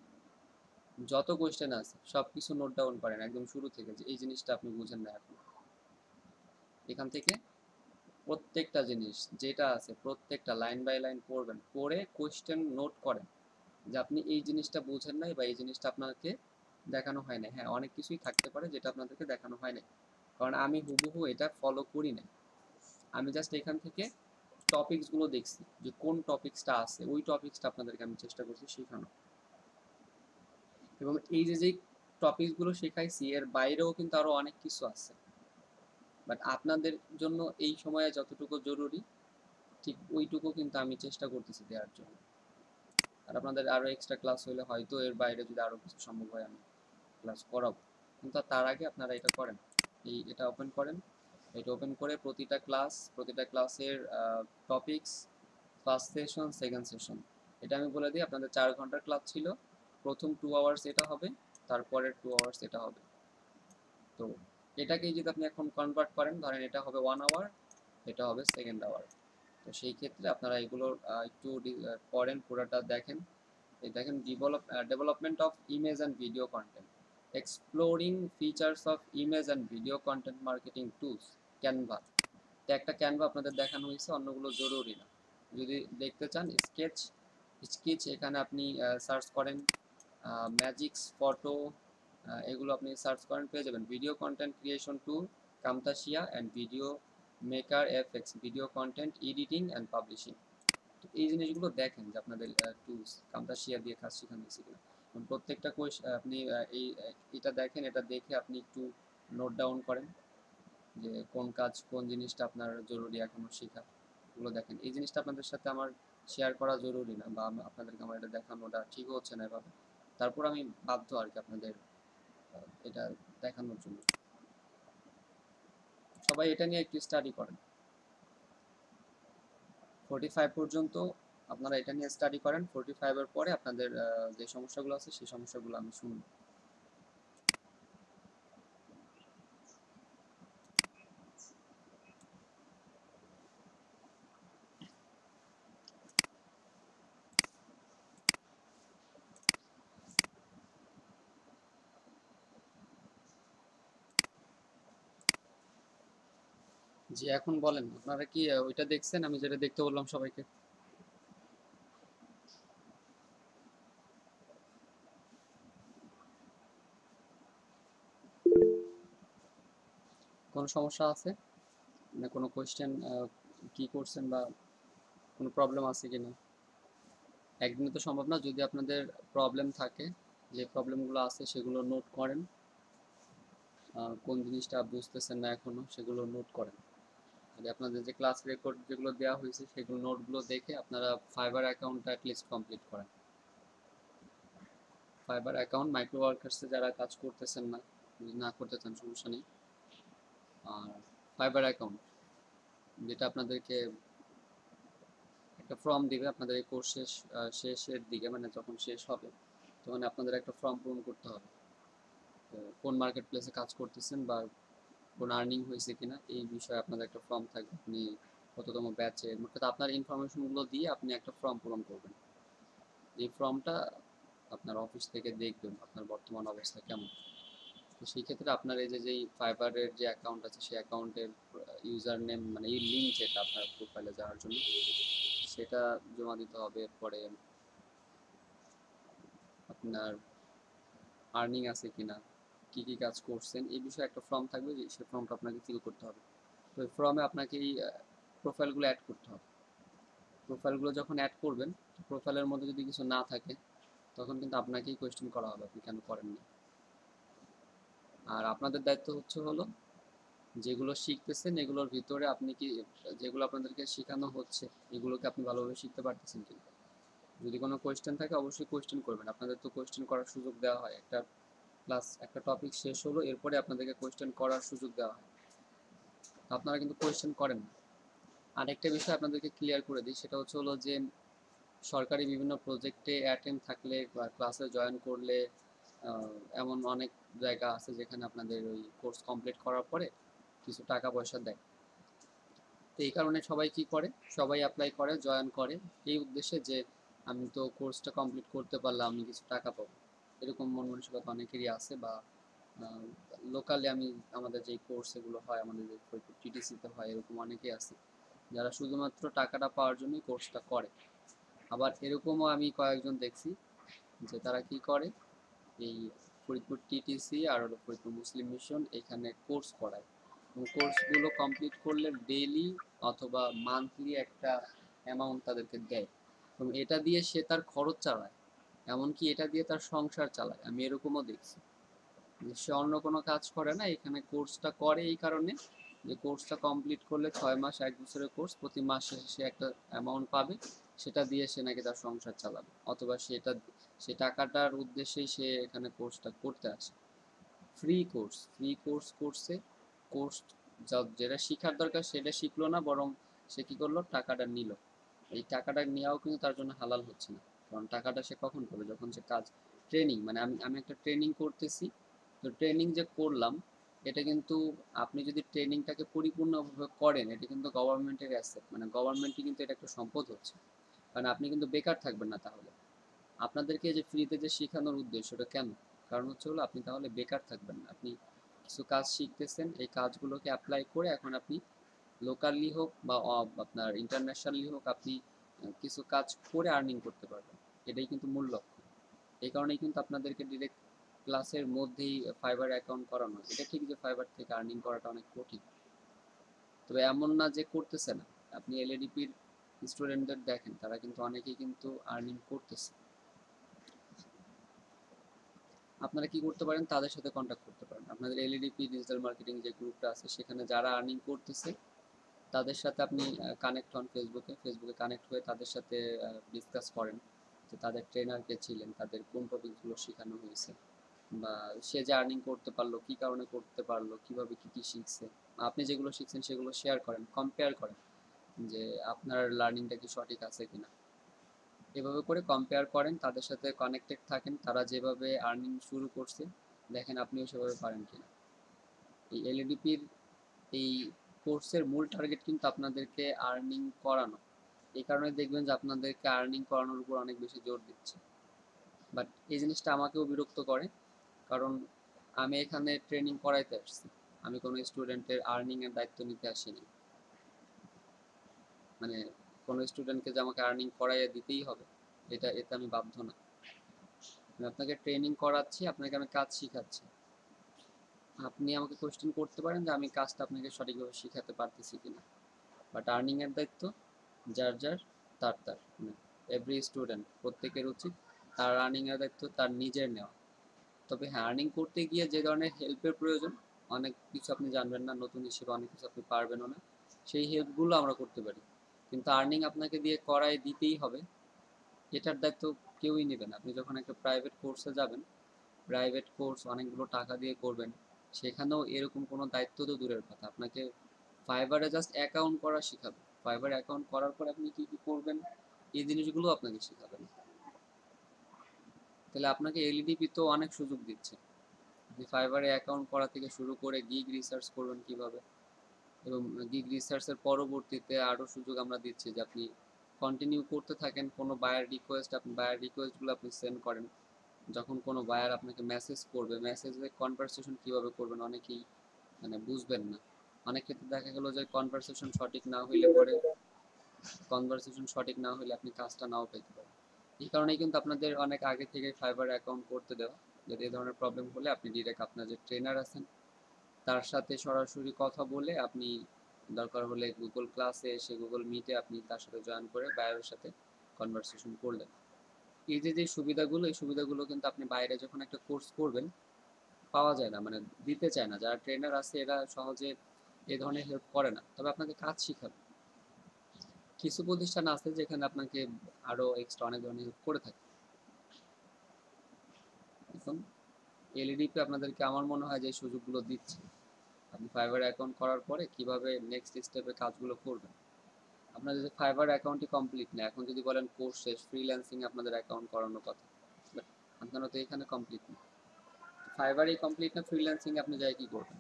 যত কোয়েশ্চেন আছে সব কিছু নোট ডাউন করেন একদম শুরু থেকে, যে এই জিনিসটা আপনি বুঝেন না এখন। এখান থেকে প্রত্যেকটা জিনিস যেটা আছে প্রত্যেকটা লাইন বাই লাইন পড়বেন, পড়ে কোয়েশ্চেন নোট করেন যে আপনি এই জিনিসটা বুঝেন নাই বা এই জিনিসটা আপনাকে দেখানো হয় না। হ্যাঁ, অনেক কিছুই থাকতে পারে যেটা আপনাদেরকে দেখানো হয় না, কারণ আমি হুবহু এটা ফলো করি না। আমি জাস্ট এখান থেকে টপিকসগুলো দেখছি যে কোন টপিকসটা আছে, ওই টপিকসটা আপনাদেরকে আমি চেষ্টা করছি শেখানো। এবং এই যে যে টপিকসগুলো শেখাইছি এর বাইরেও কিন্তু আরো অনেক কিছু আছে, বাট আপনাদের জন্য এই সময়ে যতটুকু জরুরি ঠিক ওইটুকু কিন্তু আমি চেষ্টা করতেছি দেওয়ার জন্য। আর আপনাদের আরো এক্সট্রা ক্লাস হলে হয়তো এর বাইরে যদি আরো কিছু সম্ভব হয় আমি ক্লাস করাবো, কিন্তু তার আগে আপনারা এটা করেন। এটা ওপেন করেন। এটা ওপেন করে প্রতিটা ক্লাসের topics, first session, second session, এটা আমি বলে দিই। আপনাদের 4 ঘন্টার ক্লাস ছিল, প্রথম 2 আওয়ার্স এটা হবে, তারপরের 2 আওয়ার্স এটা হবে। তো এটাকেই যদি আপনি এখন কনভার্ট করেন, ধরেন এটা হবে 1 আওয়ার, এটা হবে সেকেন্ড আওয়ার। তো সেই ক্ষেত্রে আপনারা এগুলোর একটু পড়েন, পুরোটা দেখেন। এই দেখেন development of image and video content, exploring features of image and video content marketing tools, Canva. তো একটা ক্যানভা আপনাদের দেখানো হয়েছে, অন্যগুলো জরুরি না। যদি দেখতে চান স্কেচ এখানে আপনি সার্চ করেন, ম্যাজিক্স ফটো, এগুলো আপনি সার্চ করেন পেয়ে যাবেন। Video content creation tool, Camtasia and video maker FX, video content editing and publishing. তো এই জিনিসগুলো দেখেন যে আপনাদের টুলস কামতাশিয়া দিয়ে কাজ শেখানো হয়েছে কিনা। প্রত্যেকটা কোর্স আপনি এটা দেখেন, এটা দেখে আপনি একটু নোট ডাউন করেন যে কোন কাজ, কোন জিনিসটা আপনার জরুরি এখনো শেখা, এগুলো দেখেন। এই জিনিসটা আপনাদের সাথে আমার শেয়ার করা জরুরি না, বা আপনাদেরকে আমার এটা দেখানোটা ঠিক হচ্ছে না এভাবে, তারপর আমি বাধ্য আর কি আপনাদের এটা দেখানোর জন্য। সবাই এটা নিয়ে একটু স্টাডি করেন। 45 পর্যন্ত আপনারা এটা নিয়ে স্টাডি করেন। 45-এর পরে আপনাদের যে সমস্যাগুলো আছে সেই সমস্যাগুলো আমি শুনবো। জি, এখন বলেন আপনারা কি ওইটা দেখছেন আমি যেটা দেখতে বললাম সবাইকে? কোনো সমস্যা আছে, মানে কোনো কোয়েশ্চেন কি করছেন বা কোনো প্রবলেম আছে কিনা? একদিনে তো সম্ভব না। যদি আপনাদের প্রবলেম থাকে, যে প্রবলেমগুলো আছে সেগুলো নোট করেন, কোন জিনিসটা বুঝতেছেন না এখনো সেগুলো নোট করেন। যদি আপনাদের যে ক্লাস রেকর্ড যেগুলো দেওয়া হয়েছে সেগুলো নোটগুলো দেখে আপনারা ফাইবার অ্যাকাউন্টটা অ্যাটলিস্ট কমপ্লিট করেন। ফাইবার অ্যাকাউন্ট মাইক্রো ওয়ার্কার্সে যারা কাজ করতেছেন না, যদি না করতে চান সমস্যা নেই। আর ফাইবার অ্যাকাউন্ট যেটা আপনাদেরকে একটা ফর্ম দিবে আপনাদের এই কোর্স শেষের দিকে, মানে যখন শেষ হবে তখন আপনাদের একটা ফর্ম পূরণ করতে হবে। কোন মার্কেট প্লেসে কাজ করতেছেন বা কোন আর্নিং হয়েছে কিনা এই বিষয়ে আপনাদের একটা ফর্ম থাকবে। আপনি কততম ব্যাচে, মোট আপনার ইনফরমেশনগুলো দিয়ে আপনি একটা ফর্ম পূরণ করবেন। এই ফর্মটা আপনার অফিস থেকে দেখবেন আপনার বর্তমান অবস্থা কেমন। তো সেই ক্ষেত্রে আপনার এই যে যেই ফাইবারের যে অ্যাকাউন্ট আছে সেই অ্যাকাউন্টের ইউজার নেম, মানে এই লিঙ্ক যেটা আপনার প্রোফাইলে যাওয়ার জন্য সেটা জমা দিতে হবে। এরপরে আপনার আর্নিং আছে কিনা, কি কি কাজ করছেন এই বিষয়ে একটা ফর্ম থাকবে, যে সেই ফর্মটা আপনাকে ফিল করতে হবে। তো এই ফর্মে আপনাকে এই প্রোফাইলগুলো অ্যাড করতে হবে। প্রোফাইলগুলো যখন অ্যাড করবেন, প্রোফাইলের মধ্যে যদি কিছু না থাকে তখন কিন্তু আপনাকেই কোয়েশ্চেন করা হবে আপনি কেন করেননি। আর আপনাদের দায়িত্ব হলো যেগুলো শিখতেছেন এগুলোর ভিতরে আপনি কি, যেগুলো আপনাদেরকে শেখানো হচ্ছে এগুলোকে আপনি ভালোভাবে শিখতে পারতেছেন কিনা। যদি কোনো কোয়েশ্চেন থাকে অবশ্যই কোয়েশ্চেন করবেন, আপনাদের তো কোয়েশ্চেন করার সুযোগ দেওয়া হয়, একটা ক্লাস একটা টপিক শেষ হলো এরপরে আপনাদেরকে কোয়েশ্চেন করার সুযোগ দেওয়া হয়, আপনারা কিন্তু কোয়েশ্চেন করেন না। আরেকটা বিষয় আপনাদেরকে ক্লিয়ার করে দিই, সেটা হলো যে সরকারি বিভিন্ন প্রজেক্টে অ্যাটেন্ড থাকলে বা ক্লাসে জয়েন করলে এমন অনেক জায়গা আছে যেখানে আপনাদের ওই কোর্স কমপ্লিট করার পরে কিছু টাকা পয়সা দেয়। তো এই কারণে সবাই কি করে, সবাই অ্যাপ্লাই করে, জয়েন করে এই উদ্দেশ্যে যে আমি তো কোর্সটা কমপ্লিট করতে পারলাম, আমি কিছু টাকা পাবো, এরকম মন মানসিকতা অনেকেরই আছে। বা লোকালি আমি আমাদের যে কোর্স এগুলো হয়, আমাদের যে টিটিসিতে হয়, এরকম অনেকেই আছে যারা শুধুমাত্র টাকাটা পাওয়ার জন্যই কোর্সটা করে। আবার এরকমও আমি কয়েকজন দেখছি যে তারা কি করে, এই ফরিদপুর টিটিসি আর হলো ফরিদপুর মুসলিম মিশন এখানে কোর্স করায়, এবং কোর্সগুলো কমপ্লিট করলে ডেইলি অথবা মান্থলি একটা অ্যামাউন্ট তাদেরকে দেয়, এবং এটা দিয়ে সে তার খরচ চালায়, এমনকি এটা দিয়ে তার সংসার চালায়। আমি এরকমও দেখছি যে সে অন্য কোনো কাজ করে না, এখানে কোর্সটা করে এই কারণে যে কোর্সটা কমপ্লিট করলে 6 মাস 1 বছরের কোর্স, প্রতি মাস শেষে সে একটা অ্যামাউন্ট পাবে, সেটা দিয়ে সে নাকি তার সংসার চালাবে, অথবা সে টাকাটার উদ্দেশ্যেই সে এখানে কোর্সটা করতে আসে। ফ্রি কোর্স করছে, কোর্স যেটা শিখার দরকার সেটা শিখলো না, বরং সে কি করলো, টাকাটা নিল। এই টাকাটা নেওয়াও কিন্তু তার জন্য হালাল হচ্ছে না, কারণ টাকাটা সে কখন করবে, যখন সে কাজ, ট্রেনিং, মানে আমি আমি একটা ট্রেনিং করতেছি, তো ট্রেনিং যে করলাম এটা কিন্তু, আপনি যদি ট্রেনিংটাকে পরিপূর্ণভাবে করেন এটা কিন্তু গভর্নমেন্টের অ্যাসেট, মানে গভর্নমেন্টই কিন্তু এটা একটা সম্পদ হচ্ছে, কারণ আপনি কিন্তু বেকার থাকবেন না তাহলে। আপনাদেরকে যে ফ্রিতে যে শেখানোর উদ্দেশ্যটা কেন, কারণ হলো আপনি তাহলে বেকার থাকবেন না, আপনি কিছু কাজ শিখতেছেন, এই কাজগুলোকে অ্যাপ্লাই করে এখন আপনি লোকালি হোক বা আপনার ইন্টারন্যাশনালি হোক, আপনি কিছু কাজ করে আর্নিং করতে পারবেন, এটাই কিন্তু মূল লক্ষ্য। এই কারণেই কিন্তু আপনাদেরকে ডিরেক্ট ক্লাসের মধ্যেই ফাইবার অ্যাকাউন্ট করানো। এটা ঠিক যে ফাইবার থেকে আর্নিং করাটা অনেক কঠিন, তবে এমন না যে করতেছে না। আপনি এলএডিপির স্টুডেন্টদের দেখেন, তারা কিন্তু অনেকেই কিন্তু আর্নিং করতেছে। আপনারা কি করতে পারেন, তাদের সাথে কন্ট্যাক্ট করতে পারেন, আপনাদের এলইডিপি ডিজিটাল মার্কেটিং যে গ্রুপটা আছে সেখানে যারা আর্নিং করতেছে তাদের সাথে আপনি কানেক্ট হন, ফেসবুকে কানেক্ট হয়ে তাদের সাথে ডিসকাস করেন যে তাদের ট্রেনার কে ছিলেন, তাদের কোন টপিকগুলো শেখানো হয়েছে, বা সে যে আর্নিং করতে পারলো কি কারণে করতে পারলো, কিভাবে কি কি শিখছে, আপনি যেগুলো শিখছেন সেগুলো শেয়ার করেন, কম্পেয়ার করেন যে আপনার লার্নিংটা কি সঠিক আছে কিনা। এভাবে করে কম্পেয়ার করেন, তাদের সাথে কানেক্টেড থাকেন, তারা যেভাবে আর্নিং শুরু করছে দেখেন আপনিও সেভাবে পারেন কিনা। এই এলইডিপির এই কোর্সের মূল টার্গেট কিন্তু আপনাদেরকে আর্নিং করানো, এই কারণে দেখবেন যে আপনাদেরকে আর্নিং করানোর উপর অনেক বেশি জোর দিচ্ছে। বাট এই জিনিসটা আমাকেও বিরক্ত করে, কারণ আমি এখানে ট্রেনিং করাইতে আসছি, আমি কোনো স্টুডেন্টের আর্নিং এর দায়িত্ব নিতে আসিনি। মানে কোনো স্টুডেন্টকে যে আমাকে আর্নিং করাইয়া দিতেই হবে এতে আমি বাধ্য না। আমি আপনাকে ট্রেনিং করাচ্ছি, আপনাকে আমি কাজ শিখাচ্ছি, আপনি আমাকে কোয়েশ্চেন করতে পারেন যে আমি কাজটা আপনাকে সঠিকভাবে শিখাতে পারতেছি কিনা। বাট আর্নিং এর দায়িত্ব যার যার, তার মানে এভরি স্টুডেন্ট, প্রত্যেকের উচিত তার আর্নিং এর দায়িত্ব তার নিজের নেওয়া। তবে হ্যাঁ, আর্নিং করতে গিয়ে যে ধরনের হেল্পের প্রয়োজন, অনেক কিছু আপনি জানবেন না, নতুন হিসেবে অনেক কিছু আপনি পারবেনও না, সেই হেল্পগুলো আমরা করতে পারি, কিন্তু আর্নিং আপনাকে দিয়ে করায় দিতেই হবে, এটার দায়িত্ব কেউই নেবে না। আপনি যখন একটা প্রাইভেট কোর্সে যাবেন, প্রাইভেট কোর্স অনেকগুলো টাকা দিয়ে করবেন, সেখানেও এরকম কোনো দায়িত্ব তো দূরের কথা, আপনাকে ফাইবারে জাস্ট অ্যাকাউন্ট করা শেখাবে, ফাইবার অ্যাকাউন্ট করার পর আপনি কি কি করবেন এই জিনিসগুলো আপনাকে শেখাবেন। তাহলে আপনাকে এলইডিপি তো অনেক সুযোগ দিচ্ছে, আপনি ফাইবারে অ্যাকাউন্ট করা থেকে শুরু করে গিগ রিসার্চ করবেন কিভাবে, এবং গিগ রিসার্চের পরবর্তীতে আরও সুযোগ আমরা দিচ্ছি যে আপনি কন্টিনিউ করতে থাকেন, কোনো বায়ার রিকোয়েস্ট, আপনি বায়ার রিকোয়েস্টগুলো আপনি সেন্ড করেন, যখন কোনো বায়ার আপনাকে মেসেজ করবে, মেসেজে কনভারসেশন কিভাবে করবেন অনেকেই মানে বুঝবেন না, অনেক ক্ষেত্রে দেখা গেল যে কনভারসেশন সঠিক না হলে আপনি কাজটা নাও পেতে পারেন। এই কারণেই কিন্তু আপনাদের অনেক আগে থেকে ফাইবার অ্যাকাউন্ট করতে দেওয়া, যদি এই ধরনের প্রবলেম হলে আপনি ডিরেক্ট আপনার যে ট্রেনার আছেন তার সাথে সরাসরি কথা বলে, আপনি দরকার হলে গুগল ক্লাসে এসে গুগল মিটে আপনি তার সাথে জয়েন করে বায়ারের সাথে কনভারসেশন করলেন। এই যে সুবিধাগুলো, এই সুবিধাগুলো কিন্তু আপনি বাইরে যখন একটা কোর্স করবেন পাওয়া যায় না, মানে দিতে চায় না। যারা ট্রেনার আছে এরা সহজে এই ধরনের হেল্প করে না, তবে আপনাকে কাজ শিখাবে। কিছু প্রতিষ্ঠান আছে যেখানে আপনাকে আরো এক্সট্রা অনেক ধরনের হেল্প করে থাকে। এখন এলইডিপি আপনাদেরকে আমার মনে হয় যে সুযোগগুলো দিচ্ছে। আপনি ফাইবার অ্যাকাউন্ট করার পরে কিভাবে নেক্সট স্টেপে কাজগুলো করবেন। আপনার যদি ফাইবার অ্যাকাউন্টই কমপ্লিট না, এখন যদি বলেন কোর্স শেষ, ফ্রিল্যান্সিং আপনাদের অ্যাকাউন্ট করানোর কথা, আপনারা তো এখানে কমপ্লিট না। ফাইবারই কমপ্লিট না, ফ্রিল্যান্সিং আপনি যাই কি করবেন।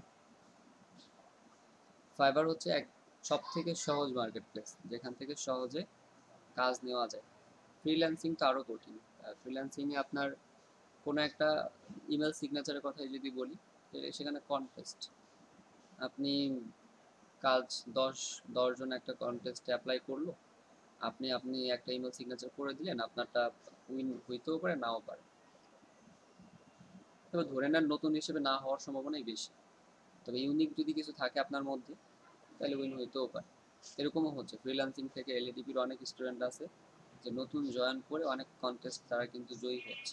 ফাইবার হচ্ছে এক সব থেকে সহজ মার্কেট প্লেস যেখান থেকে সহজে কাজ নেওয়া যায়। ফ্রিল্যান্সিং তো আরও কঠিন। ফ্রিল্যান্সিংয়ে আপনার কোনো একটা ইমেল সিগনেচারের কথাই যদি বলি, সেখানে কনটেস্ট। আপনি কাজ দশ দশজন একটা কনটেস্টে অ্যাপ্লাই করলো, আপনি আপনি একটা ইমেল সিগনেচার করে দিলেন, আপনারটা উইন হইতেও পারে নাও পারে। তবে ধরে নেন নতুন হিসেবে না হওয়ার সম্ভাবনাই বেশি। তবে ইউনিক যদি কিছু থাকে আপনার মধ্যে তাহলে উইন হইতেও পারে। এরকমও হচ্ছে, ফ্রিল্যান্সিং থেকে এলএডিপির অনেক স্টুডেন্ট আছে যে নতুন জয়েন করে অনেক কন্টেস্ট তারা কিন্তু জয়ী হচ্ছে।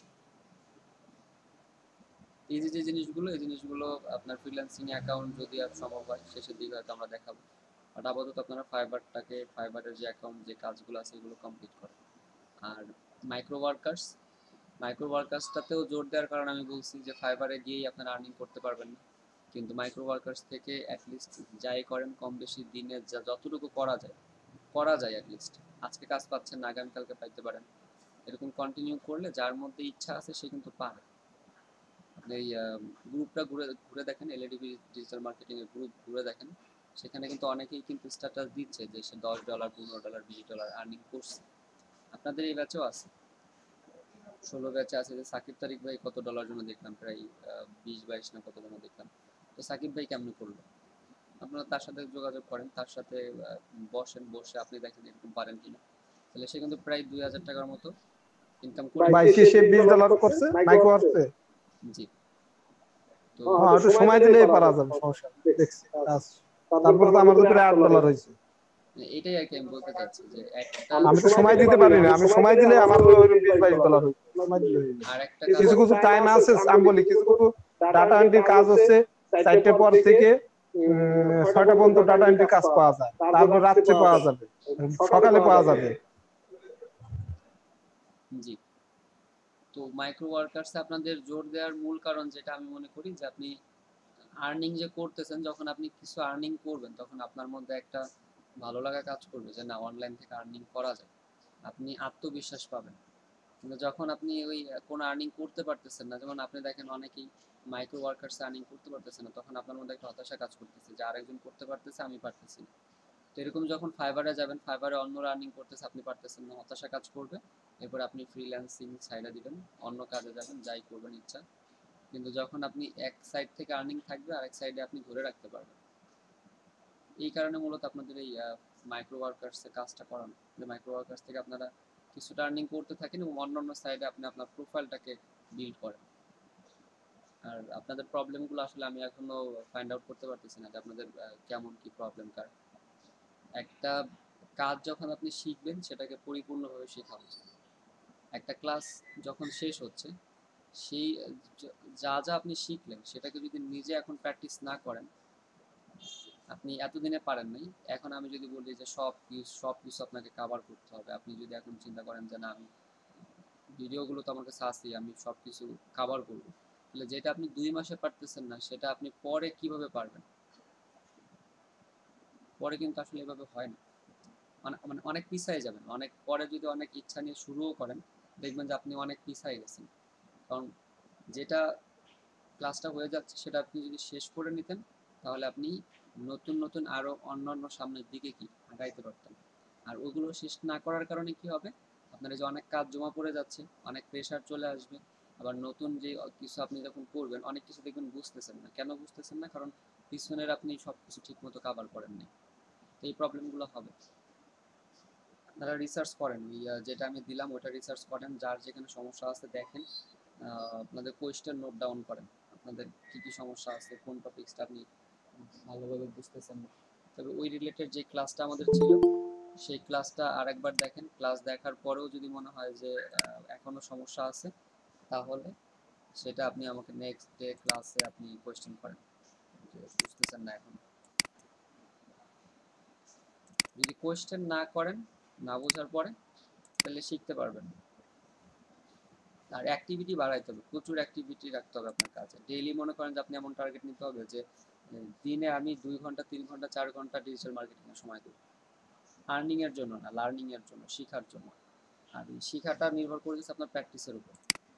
এই যে জিনিসগুলো, এই জিনিসগুলো আপনার ফ্রিল্যান্সিং অ্যাকাউন্ট যদি আর সম্ভব হয় শেষের দিকে হয়তো আমরা দেখাবো। বাট আপাতত আপনারা ফাইবারের যে অ্যাকাউন্ট, যে কাজগুলো আছে এগুলো কমপ্লিট করেন। আর মাইক্রো ওয়ার্কার্স, মাইক্রো ওয়ার্কার্সটাতেও জোর দেওয়ার কারণে আমি বলছি যে ফাইবারে গিয়েই আপনারা আর্নিং করতে পারবেন না, কিন্তু মাইক্রো ওয়ার্কার্স থেকে অ্যাটলিস্ট যাই করেন কম বেশি দিনে যতটুকু করা যায় অ্যাটলিস্ট। আজকে কাজ পাচ্ছেন না, আগামীকালকে পাইতে পারেন। এরকম কন্টিনিউ করলে যার মধ্যে ইচ্ছা আছে সে কিন্তু পারে। আপনি এই গ্রুপটা ঘুরে ঘুরে দেখেন, এলএডিবি ডিজিটাল মার্কেটিং এর গ্রুপ ঘুরে দেখেন, সেখানে কিন্তু অনেকেই কিন্তু স্ট্যাটাস দিচ্ছে যে সে $10, $15, $20 আর্নিং করছে। আপনাদের এই ব্যাচেও আছে, 16 ব্যাচে আছে যে সাকিব তারিক ভাই কত ডলার জন্য দেখলাম, প্রায় 20-22 না কত জন্য দেখলাম। তো সাকিব ভাই কেমন করলো, আপনারা তার সাথে যোগাযোগ করেন, তার সাথে বসে আপনি দেখেন এরকম পারেন কিনা। তাহলে সে কিন্তু প্রায় 2000 টাকার মতো ইনকাম করে। ভাই কি সে $20 করছে মাইক্রো ওয়ার্কসে? জি। তো হ্যাঁ, একটু সময় দিলেই পারা যাবে, সমস্যা নেই, দেখছি। তারপর তো আমার ভিতরে $8 হয়েছে। এটাই আর কি আমি বলতে চাচ্ছি যে একটা আমি তো সময় দিতে পারি না, আমি সময় দিলে আমার $20-22 হয়েছে। সময় দিলে আর একটা কিছু কিছু টাইম আছে, আমি বলি কিছু কিছু ডাটা এন্ট্রির কাজ হচ্ছে 4টার পর থেকে 6টা পর্যন্ত ডাটা এন্ট্রি কাজ পাওয়া যায়, তারপর রাত্রে পাওয়া যাবে, সকালে পাওয়া যাবে। জি। তো মাইক্রো ওয়ার্কার্সে আপনাদের জোর দেওয়ার মূল কারণ যেটা আমি মনে করি যে আপনি আর্নিং যে করতেছেন, যখন আপনি কিছু আর্নিং করবেন তখন আপনার মধ্যে একটা ভালো লাগা কাজ করবে যে না, অনলাইন থেকে আর্নিং করা যায়। আপনি আত্মবিশ্বাস পাবেন। কিন্তু যখন আপনি ওই কোনো আর্নিং করতে পারতেছেন না, যেমন আপনি দেখেন অনেকেই মাইক্রো ওয়ার্কার্স আর্নিং করতে পারতেছে না, তখন আপনার মধ্যে একটা হতাশা কাজ করতেছে যে আরেকজন করতে পারতেছে আমি পারতেছি না। তো এরকম যখন ফাইবারে যাবেন, ফাইবারে অন্যরা আর্নিং করতেছে আপনি পারতেছেন না, হতাশা কাজ করবে। এরপর আপনি ফ্রিল্যান্সিং সাইডে দিবেন, অন্য কাজে যাবেন, যাই করবেন ইচ্ছা। কিন্তু যখন আপনি এক সাইড থেকে আর্নিং থাকবে আরেক সাইডে আপনি ধরে রাখতে পারবেন। এই কারণে মূলত আপনাদের এই মাইক্রো ওয়ার্কার্সের কাজটা করানো, যে মাইক্রো ওয়ার্কার্স থেকে আপনারা কিছুটা আর্নিং করতে থাকেন এবং অন্য সাইডে আপনি আপনার প্রোফাইলটাকে বিল্ড করেন। আর আপনাদের প্রবলেমগুলো আসলে আমি এখনো ফাইন্ড আউট করতে পারতেছি না যে আপনাদের কেমন কি প্রবলেম। কার একটা কাজ যখন আপনি শিখবেন সেটাকে পরিপূর্ণভাবে শেখা উচিত। একটা ক্লাস যখন শেষ হচ্ছে, সেই যা যা আপনি শিখলেন সেটাকে যদি নিজে এখন প্র্যাকটিস না করেন, আপনি এতদিনে পারেন নাই, এখন আমি যদি বলি যে সব কিছু আপনাকে কাভার করতে হবে, আপনি যদি এখন চিন্তা করেন যে না আমি ভিডিওগুলো তো আমার কাছে আছেই, আমি সব কিছু কাভার করবো, তাহলে যেটা আপনি 2 মাসে পারতেছেন না সেটা আপনি পরে কিভাবে পারবেন? পরে কিন্তু আসলে এভাবে হয় না। মানে মানে অনেক পিছায় যাবেন, অনেক পরে যদি অনেক ইচ্ছা নিয়ে শুরুও করেন দেখবেন যে আপনি অনেক পিছায় গেছেন। কারণ যেটা ক্লাসটা হয়ে যাচ্ছে সেটা আপনি যদি শেষ করে নিতেন তাহলে আপনি নতুন নতুন আরো অন্যান্য সামনের দিকে কি আগাইতে পারতেন। আর ওগুলো শেষ না করার কারণে কি হবে, আপনার এই যে অনেক কাজ জমা পড়ে যাচ্ছে, অনেক প্রেশার চলে আসবে। আবার নতুন যে কিছু আপনি যখন করবেন অনেক কিছু দেখবেন বুঝতেছেন না। কেন বুঝতেছেন না? কারণ পিছনের আপনি সব কিছু ঠিক মতো কাভার করেননি। তো এই প্রবলেমগুলো হবে। আপনারা রিসার্চ করেন, ওই যেটা আমি দিলাম ওটা রিসার্চ করেন, যার যেখানে সমস্যা আছে দেখেন, আপনাদের কোয়েশ্চেন নোট ডাউন করেন, আপনাদের কী কী সমস্যা আছে, কোন টপিক্সটা আপনি ভালোভাবে বুঝতেছেন না। তবে ওই রিলেটেড যে ক্লাসটা আমাদের ছিল সেই ক্লাসটা আরেকবার দেখেন। ক্লাস দেখার পরেও যদি মনে হয় যে এখনো সমস্যা আছে, তাহলে সেটা আপনি আমাকে নেক্সট ডে ক্লাসে আপনি কোয়েশ্চেন করেন যে বুঝতেছেন না এখন। যদি কোয়েশ্চেন না করেন, না বোঝার পরে, তাহলে শিখতে পারবেন না। আর অ্যাক্টিভিটি বাড়াইতে হবে, প্রচুর অ্যাক্টিভিটি রাখতে হবে আপনার কাছে। ডেইলি মনে করেন যে আপনি এমন টার্গেট নিতে হবে যে দিনে আমি 2 ঘন্টা 3 ঘন্টা 4 ঘন্টা ডিজিটাল মার্কেটিংয়ে সময় দেব। আর্নিং এর জন্য না, লার্নিং এর জন্য, শেখার জন্য। আর এই শেখাটা নির্ভর করতেছে আপনার প্র্যাকটিসের উপর।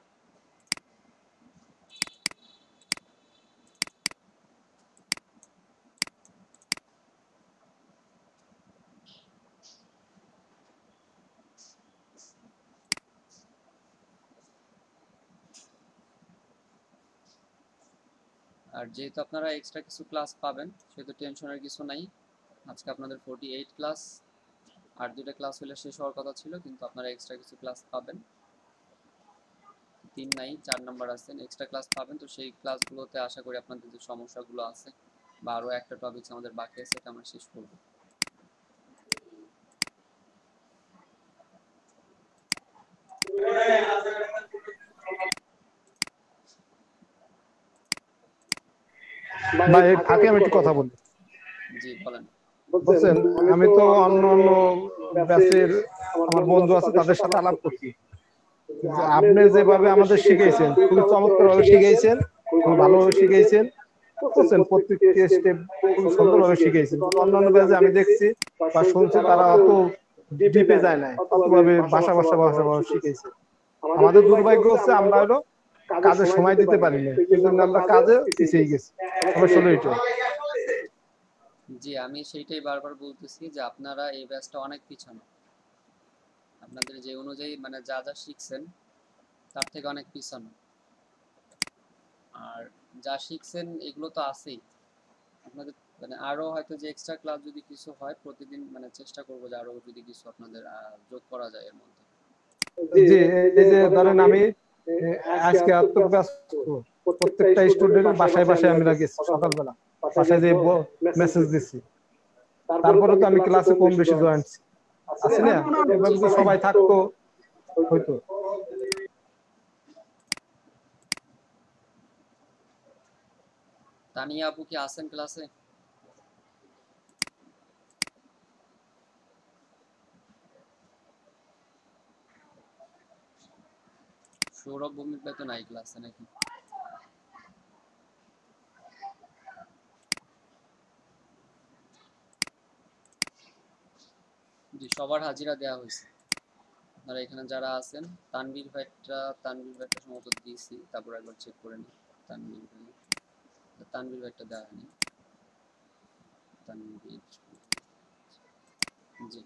আর যেহেতু আপনারা এক্সট্রা কিছু ক্লাস পাবেন, সেহেতু টেনশনের কিছু নাই। আজকে আপনাদের 48 ক্লাস, আর 2টা ক্লাস হলে শেষ হওয়ার কথা ছিল, কিন্তু আপনারা এক্সট্রা কিছু ক্লাস পাবেন। 3 নাই, 4 নাম্বার আছেন, এক্সট্রা ক্লাস পাবেন। তো সেই ক্লাসগুলোতে আশা করি আপনাদের যে সমস্যাগুলো আছে বা আরও একটা টপিকস আমাদের বাকি আছে, সেটা আমরা শেষ করব। ভাই এই ফাঁকে আমি একটু কথা বলি। জি বলেন। বুঝছেন, আমি তো অন্য অন্য ব্যাচের আমার বন্ধু আছে, তাদের সাথে আলাপ করছি। যে আপনি যেভাবে আমাদের শিখাইছেন, খুবই চমৎকার ভাবে শিখাইছেন, খুব ভালোভাবে শিখাইছেন। বুঝছেন, প্রত্যেকটি স্টেপ খুব সুন্দরভাবে শিখাইছেন। কিন্তু অন্যান্য ব্যাচে আমি দেখছি বা শুনছি, তারা অত ডিপে যায় নাই, অতভাবে ভাষা ভাষা ভাষা ভাষা শিখাইছে। আমাদের দুর্ভাগ্য হচ্ছে আমরা হলো কাজে সময় দিতে পারি না, এই জন্য আমরা কাজে পিছিয়ে গেছি। সমস্যা হলো এটা। জি, আমি সেইটাই বারবার বলতেছি যে আপনারা এই ব্যাচটা অনেক পিছানো। আপনাদের যে অনুযায়ী মানে যা যা শিখছেন, তার থেকে অনেক পিছানো। আর যা শিখছেন এগুলো তো আছেই আপনাদের। মানে আরো হয়তো যে এক্সট্রা ক্লাস যদি কিছু হয় প্রতিদিন, মানে চেষ্টা করবো যে আরো যদি কিছু আপনাদের যোগ করা যায় এর মধ্যে। জি, এই যে ধরেন আমি আজকে এত ব্যস্ত, প্রত্যেকটা স্টুডেন্টের বাসায় বাসায় আমি গেছি সকালবেলা, বাসায় যে মেসেজ দিচ্ছি। তারপরে তো আমি ক্লাসে কম বেশি জয়েন্ট আছি না, এবার যদি সবাই থাকতো হয়তো। তানিয়া আপু কি আছেন ক্লাসে? সৌরভ ভৌমিক ভাই তো নাই ক্লাসে নাকি? জি, সবার হাজিরা দেওয়া হয়েছে। আপনারা এখানে যারা আছেন, তানভীর ভাইটা সম্ভবত দিয়েছি, তারপর একবার চেক করে নিই। তানভীর ভাইটা দেওয়া হয়নি। তানভীর, জি,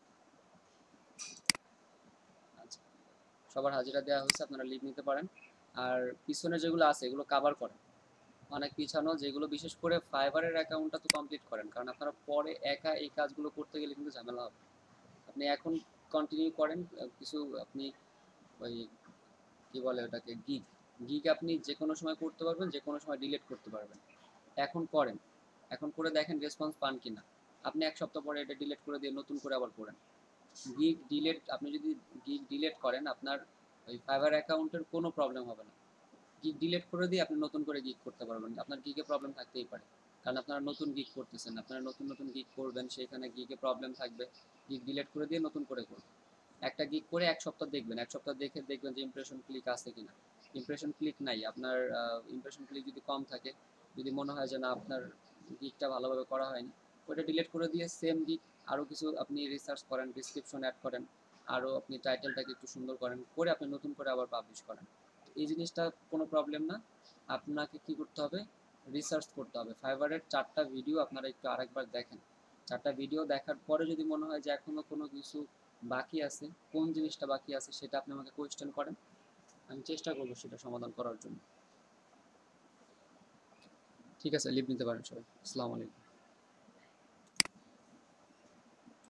আচ্ছা, সবার হাজিরা দেওয়া হয়েছে, আপনারা লিভ নিতে পারেন। আর পিছনে যেগুলো আছে এগুলো কাভার করেন, অনেক পিছানো যেগুলো, বিশেষ করে ফাইবারের অ্যাকাউন্টটা তো কমপ্লিট করেন, কারণ আপনারা পরে একা এই কাজগুলো করতে গেলে কিন্তু ঝামেলা হবে। আপনি এখন কন্টিনিউ করেন কিছু, আপনি ওই কি বলে ওটাকে, গিগ। গিগ আপনি যে কোনো সময় করতে পারবেন, যে কোনো সময় ডিলিট করতে পারবেন। এখন করেন, এখন করে দেখেন রেসপন্স পান কিনা। আপনি 1 সপ্তাহ পরে এটা ডিলিট করে দিয়ে নতুন করে আবার করেন। গিগ ডিলিট, আপনি যদি গিগ ডিলিট করেন, আপনার ওই ফাইবার অ্যাকাউন্টের কোনো প্রবলেম হবে না। গিগ ডিলিট করে দিয়ে আপনি নতুন করে গিগ করতে পারবেন। আপনার গিগে প্রবলেম থাকতেই পারে, কারণ আপনারা নতুন গিগ করতেছেন, আপনারা নতুন নতুন গিগ করবেন, সেখানে গিগে প্রবলেম থাকবে। গিগ ডিলিট করে দিয়ে নতুন করে করবেন। একটা গিগ করে 1 সপ্তাহ দেখবেন, 1 সপ্তাহ দেখে দেখবেন যে ইমপ্রেশন ক্লিক আছে কিনা। ইমপ্রেশন ক্লিক নাই আপনার, ইমপ্রেশন ক্লিক যদি কম থাকে, যদি মনে হয় যে না আপনার গিগটা ভালোভাবে করা হয়নি, ওটা ডিলিট করে দিয়ে সেম গিগ আরও কিছু আপনি রিসার্চ করেন, ডিসক্রিপশন অ্যাড করেন, আরও আপনি টাইটেলটাকে একটু সুন্দর করেন, করে আপনি নতুন করে আবার পাবলিশ করেন। এই জিনিসটা কোনো প্রবলেম না। আপনাকে কি করতে হবে, রিসার্চ করতে হবে। ফাইবারের 4টা ভিডিও আপনারা একটু আরেকবার দেখেন। 4টা ভিডিও দেখার পরে যদি মনে হয় যে এখনো কোনো কিছু বাকি আছে, কোন জিনিসটা বাকি আছে সেটা আপনি আমাকে কোয়েশ্চেন করেন, আমি চেষ্টা করবো সেটা সমাধান করার জন্য। ঠিক আছে, লিভ নিতে পারেন সবাই। আসসালামু আলাইকুম।